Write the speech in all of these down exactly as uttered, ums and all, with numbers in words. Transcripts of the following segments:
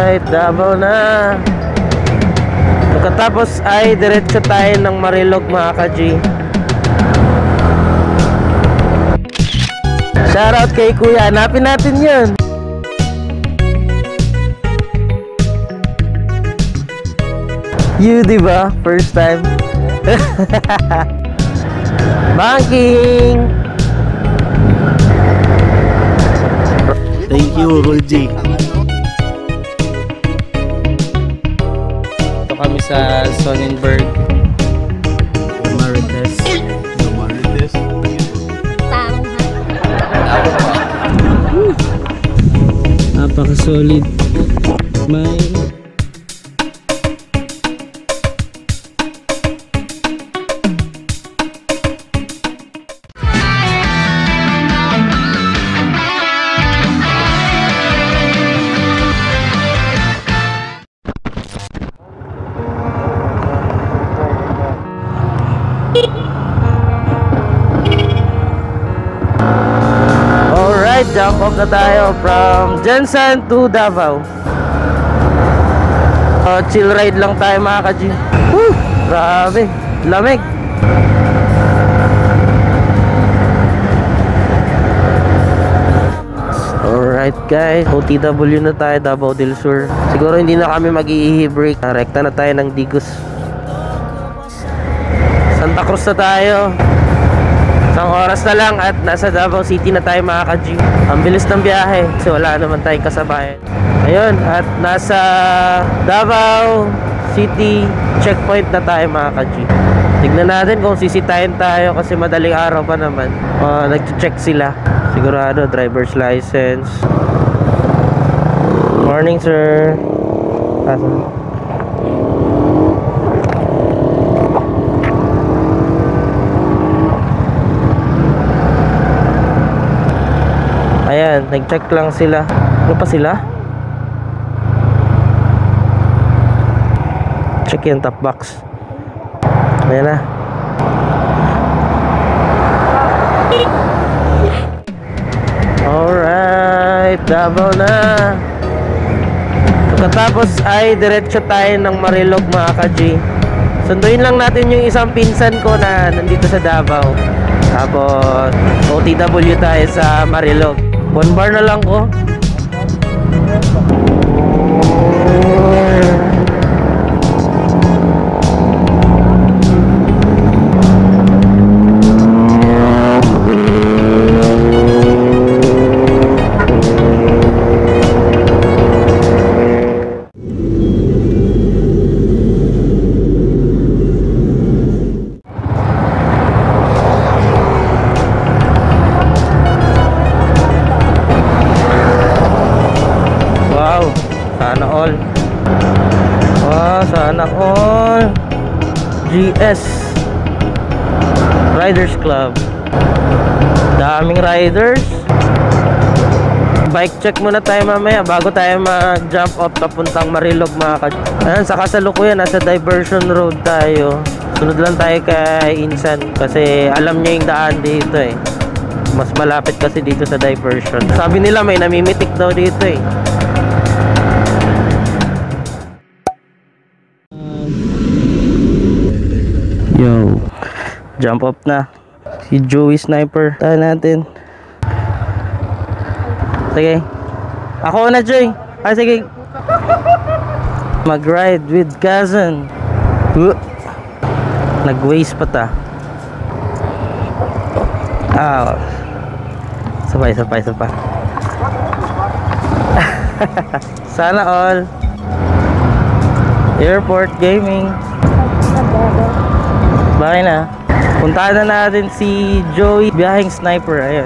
Alright, Davao na. Pagkatapos ay diretso tayo ng Marilog mga ka-G. Shoutout kay Kuya, hanapin natin yun. You diba? First time. Banking. Thank you, Rolji. Ito kami sa Sonnenberg. Marites. Marites. Napaka-solid. May jump off na tayo from Jensen to Davao. Uh, chill ride lang tayo mga ka-G. Woo! Grabe, lamig. Alright guys, O T W na tayo, Davao del Sur. Siguro hindi na kami mag-i-ihi break. Rekta na tayo ng Digos. Santa Cruz na tayo. Isang oras na lang at nasa Davao City na tayo mga ka-G. Ang bilis ng biyahe kasi wala naman tayong kasabayan. Ayun, at nasa Davao City checkpoint na tayo mga ka-G. Tignan natin kung sisitayin tayo kasi madaling araw pa naman. uh, Nag-check sila. Sigurado driver's license. Morning sir. Asa? Ayan, nag-check lang sila. Ano pa sila? Check yung top box. Ayan na. Alright, Davao na. Pagkatapos ay diretso tayo ng Marilog mga ka-G. Sunduin lang natin yung isang pinsan ko na nandito sa Davao. Tapos O T W tayo sa Marilog. One bar na lang ko. Sana all. Oh, sana all. G S Riders Club. Daming riders. Bike check muna tayo mamaya bago tayo ma-jump off papuntang Marilog mga ka. Ayan, sa kasalukuyan nasa Diversion Road tayo. Sunod lang tayo kay Insan kasi alam niya yung daan dito eh. Mas malapit kasi dito sa Diversion. Sabi nila may namimitik daw dito eh. Yo, jump up na si Joey Sniper. Tayo natin. Sige, ako na Joy. Ay sige, mag-ride with cousin. uh. Nag-waste pa ta. Ah, sabay sabay sabay. Sana all. Airport Gaming. Bakit na? Puntahan na natin si Joey Biyaheng Sniper. Ayun.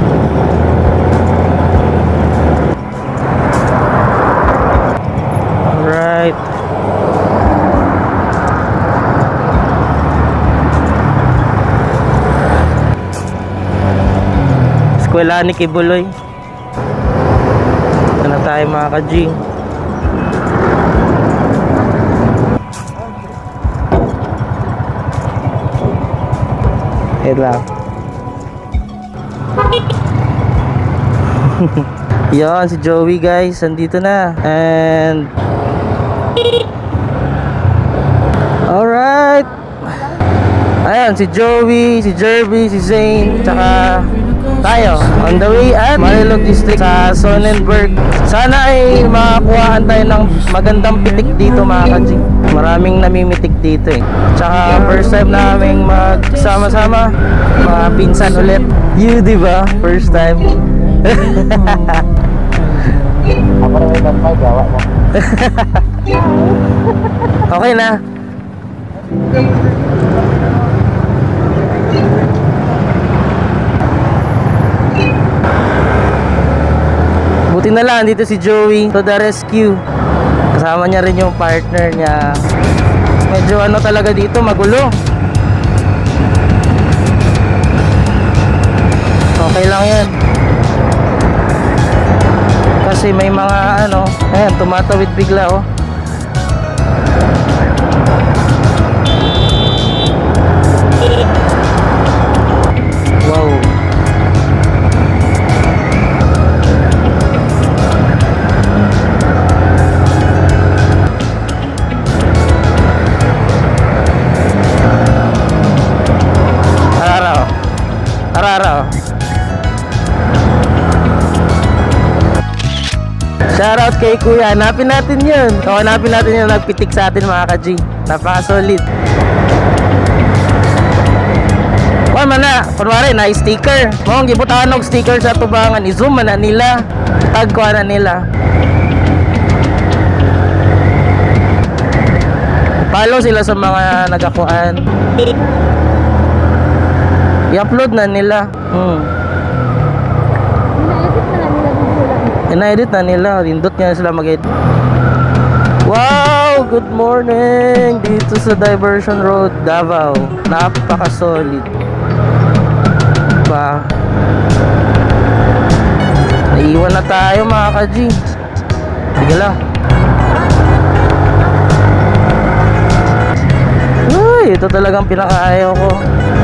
Alright. Eskwela ni Kibuloy. Ito na tayo mga ka-G. Wait lang. Yan, si Joey guys, andito na. And alright. Ayan, si Joey, si Jerby, si Zane, tsaka tayo on the way at Marilog District sa Sonnenberg. Sana ay makakuhaan tayo ng magandang pitik dito mga ka-G. Maraming namimitik dito eh. Tsaka first time naming magsama-sama, mga pinsan ulit. You, di ba? First time. Ako na may tatmay, gawa mo. Okay na. Buti na lang dito si Joey to the rescue. Kasama niya rin yung partner niya. Medyo ano talaga dito, magulo. Okay lang yan. Kasi may mga ano, ayan, tumatawid bigla oh. Wow. Arara oh. Arara oh. Shoutout kay Kuya, hanapin natin yun. So, hanapin natin yung nagpitik sa atin mga ka-G. Napaka-solid. Kuha man na, kunwari na sticker. Mong gibutaan ng sticker sa tubangan, i-zoom man na nila. Tag ko na nila. Follow sila sa mga nagakuan. I-upload na nila. Hmm. Ina-edit na nila, rindot nga sila mag-edit. Wow! Good morning! Dito sa Diversion Road, Davao. Napaka-solid. Ba? Naiwan na tayo mga ka-G. Sige lang. Uy, ito talagang pinakaayaw ko.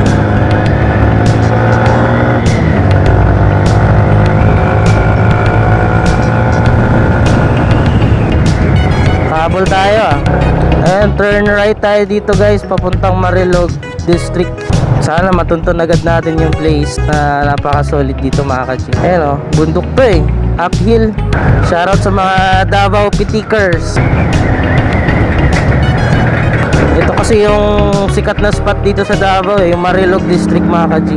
Habol tayo ah. And turn right tayo dito guys, papuntang Marilog District. Sana matuntun agad natin yung place na napaka-solid dito mga ka-G. Ayan o, bundok to eh, uphill. Shoutout sa mga Davao Pitikers. Ito kasi yung sikat na spot dito sa Davao eh, yung Marilog District mga ka-G.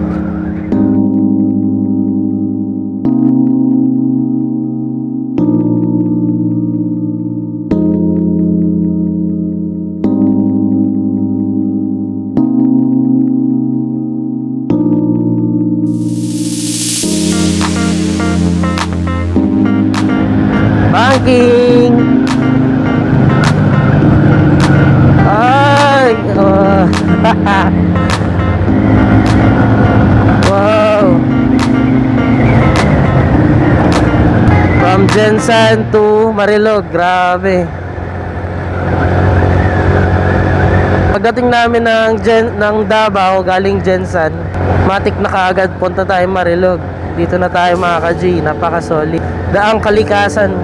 Banking. Ay, oh. Wow. From Jensan to Marilog, grabe. Pagdating namin ng Gen ng Davao galing Jensan, matik na kaagad punta tayo Marilog. Dito na tayo mga ka-G, napaka-solid. Daang kalikasan.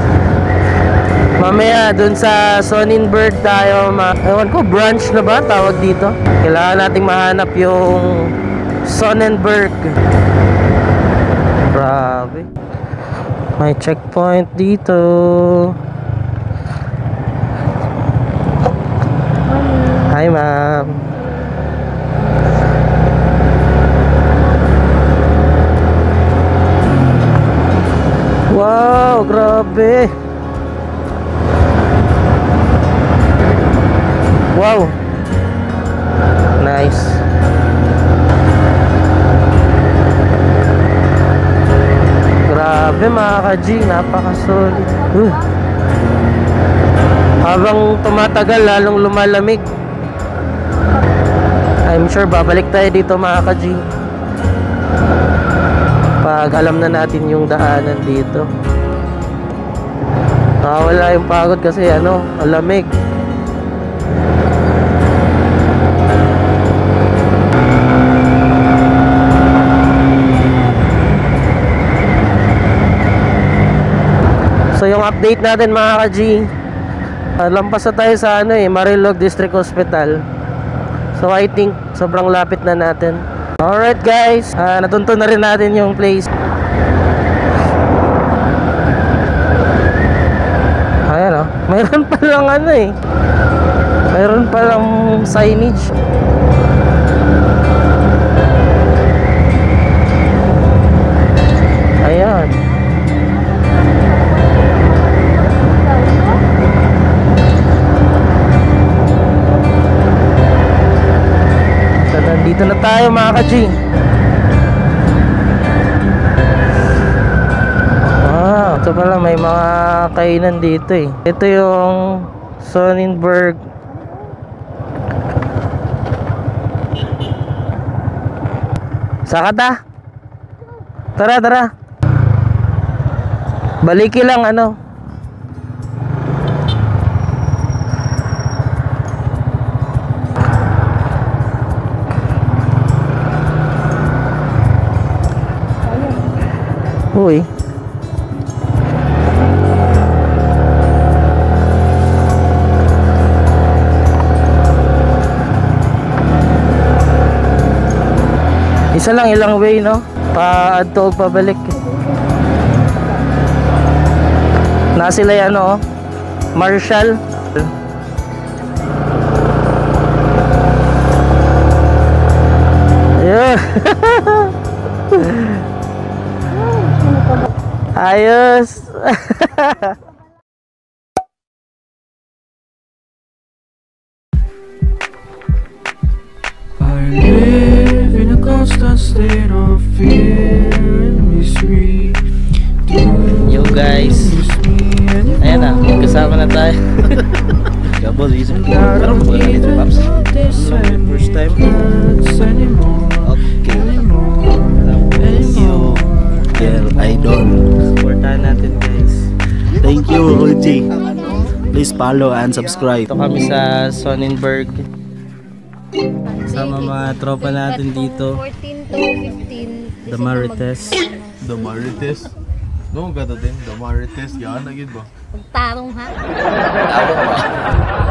Mamaya dun sa Sonnenberg tayo ma ewan ko, branch na ba tawag dito? Kailangan nating mahanap yung Sonnenberg. Grabe. May checkpoint dito. Hi ma'am. Wow, grabe. Wow. Nice. Grabe mga ka-G, napaka-solid. Uh. Habang tumatagal, lalong lumalamig. I'm sure babalik tayo dito mga ka-G pag alam na natin yung daanan dito. Nakawala yung pagod kasi ano, malamig. So yung update natin mga ka-G, uh, lampas na tayo sa ano eh, Marilog District Hospital. So I think sobrang lapit na natin. Alright guys, uh, natunto na rin natin yung place. Ayan o, mayroon palang ano eh, mayroon palang signage. Ayan. So, nandito na tayo mga ka-G. Ah, ito pala may mga kainan dito eh. Ito yung Sonnenberg. Saka ta? Tara, tara. Baliki lang ano. Uy. Isa lang ilang way no? Pa-adto o pabalik. Na sila yan ano, Marshall. Yeah. Ayos. I live in a constant state of fear and misery. Yo guys, ayan na, kasama na tayo. Gabol, isip ko. Pero Pero kung ganito, Paps. First time. Okay. Thank you. Dear Idol. Supportahan natin guys. Thank you, O G. Please follow and subscribe. Ito kami sa Sonnenberg. Sama mga tropa natin dito. fourteen to fifteen. The Marites. The Marites? No, gata din. The Marites. Yan, nagid ba? Pagtarong ha. Tama ba?